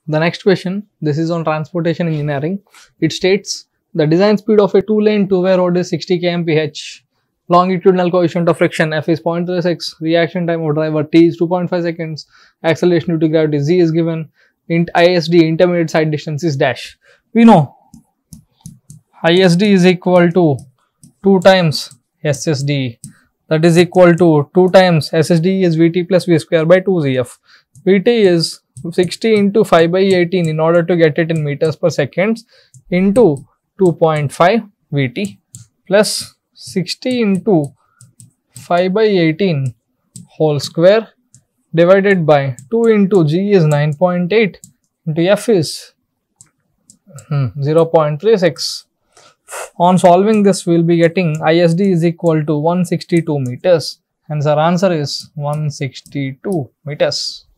The next question, this is on transportation engineering. It states the design speed of a two-lane two-way road is 60 km/h. Longitudinal coefficient of friction F is 0.36. Reaction time of driver T is 2.5 seconds. Acceleration due to gravity Z is given. Int ISD, intermediate side distance, is dash. We know ISD is equal to 2 times SSD. That is equal to 2 times SSD is VT plus V square by 2ZF. VT is 60 into 5 by 18 in order to get it in meters per second into 2.5 VT plus 60 into 5 by 18 whole square divided by 2 into G is 9.8 into F is 0.36. On solving this, we will be getting ISD is equal to 162 meters. Hence, our answer is 162 meters.